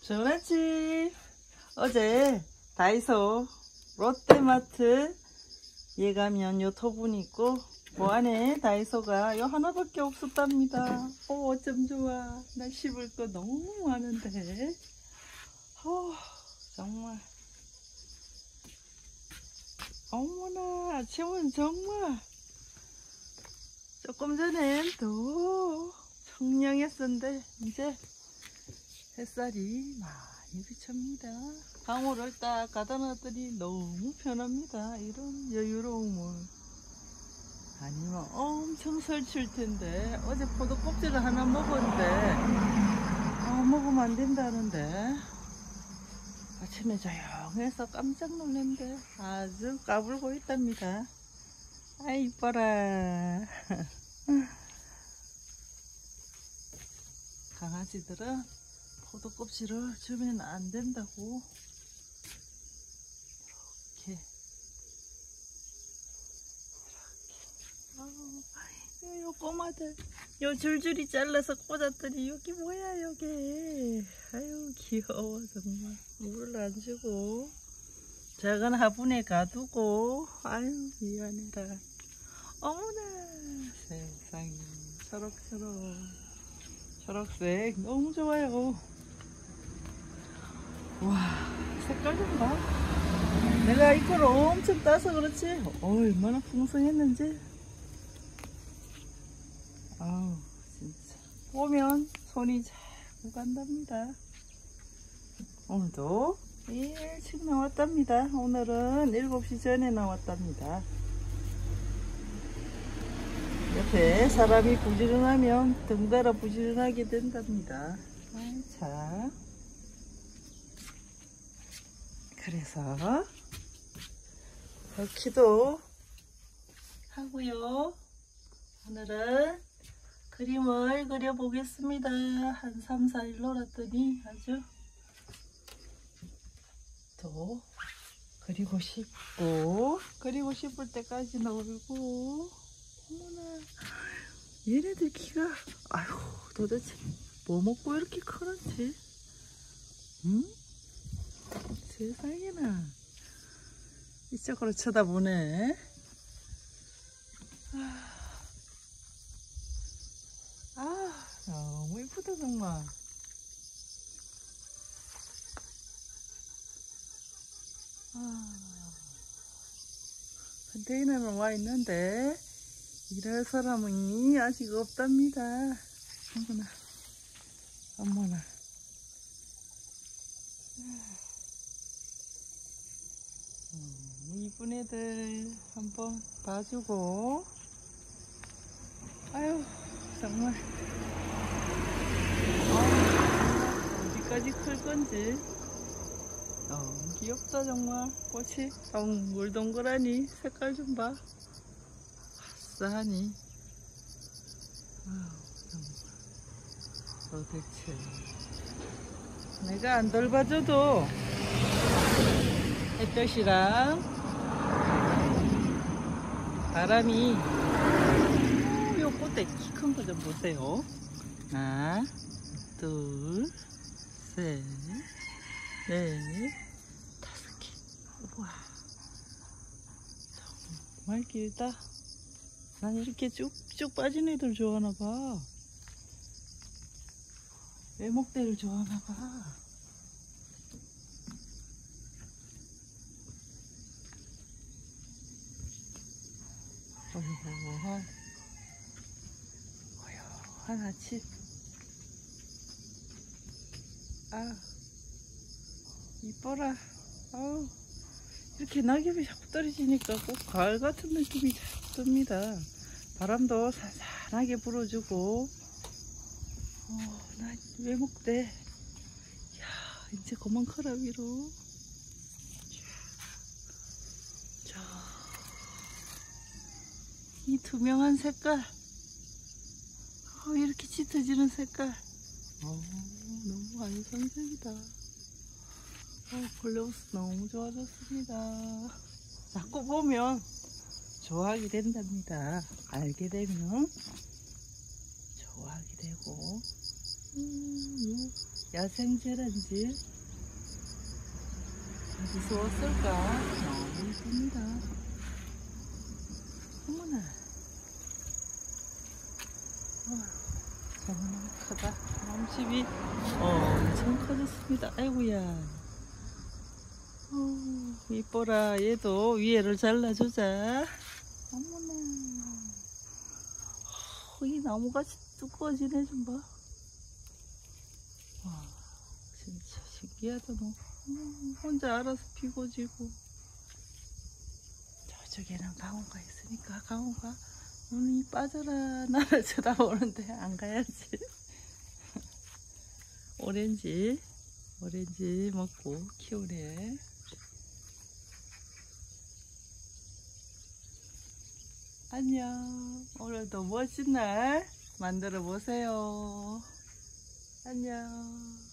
전화집 어제 다이소 롯데마트 예가면 요 토분이 있고 뭐 안에 다이소가 요 하나밖에 없었답니다. 어쩜 좋아. 나 씹을 거 너무 많은데 정말 어머나 아침은 정말 조금 전엔 또 청량했었는데 이제 햇살이 많이 비칩니다. 강호를 딱 가다 놨더니 너무 편합니다. 이런 여유로움을. 아니면 엄청 설칠 텐데 어제 포도 껍질을 하나 먹었는데 먹으면 안 된다는데 아침에 조용해서 깜짝 놀랐는데 아주 까불고 있답니다. 아이 이뻐라. 강아지들은 포도 껍질을 주면 안 된다고 이렇게 요 꼬마들 요 줄줄이 잘라서 꽂았더니 여기 뭐야 여기. 아유 귀여워 정말. 물을 안 주고 작은 화분에 가두고 아유 미안해라. 어머나 세상에 초록색 너무 좋아요. 와 색깔 좀 봐. 내가 이걸 엄청 따서 그렇지 얼마나 풍성했는지. 아우 진짜 보면 손이 자꾸 간답니다. 오늘도 일찍 나왔답니다. 오늘은 7시 전에 나왔답니다. 옆에 사람이 부지런하면 덩달아 부지런하게 된답니다. 자, 그래서 기도 하고요. 오늘은 그림을 그려보겠습니다. 한 3, 4일 놀았더니 아주 또 그리고 싶을 때까지 놀고. 어머나 얘네들 키가 아이고 도대체 뭐 먹고 이렇게 크는지. 응? 세상에나 이쪽으로 쳐다보네. 너무 이쁘다 정말. 컨테이너는 와 있는데 이럴 사람이 아직 없답니다. 어머나 이쁜 애들 한번 봐주고. 아유 정말 어디까지 클 건지 너무 귀엽다 정말. 꽃이 동글동글하니 색깔 좀 봐. 아싸하니. 정말 도대체 내가 안 돌봐줘도 햇볕이랑 바람이 요 꽃대 키 큰 거 좀 보세요. 하나 둘 셋 넷 다섯 개. 우와 정말 길다. 난 이렇게 쭉쭉 빠진 애들 좋아하나봐. 외목대를 좋아하나봐. 고요한 아침. 이뻐라. 이렇게 낙엽이 자꾸 떨어지니까 꼭 가을 같은 느낌이 자꾸 듭니다. 바람도 산산하게 불어주고. 나 외목대 이제 그만 커라 위로. 이 투명한 색깔, 이렇게 짙어지는 색깔, 너무 환상적이다. 블루스 너무 좋아졌습니다. 자꾸 보면 좋아하게 된답니다. 알게 되면 좋아하게 되고. 야생제란지 어디서 왔을까? 너무 이쁩니다. 어머나. 정확하다. 남집이 엄청 커졌습니다. 아이고야. 이뻐라. 얘도 위에를 잘라주자. 어머나. 이 나무가 두꺼워지네. 좀 봐. 와, 진짜 신기하다. 너. 혼자 알아서 피고 지고. 저쪽에는 강호가 있으니까 강호가 눈이 빠져라 나를 쳐다보는데 안 가야지. 오렌지 먹고 키우네. 안녕. 오늘도 멋진 날 만들어 보세요. 안녕.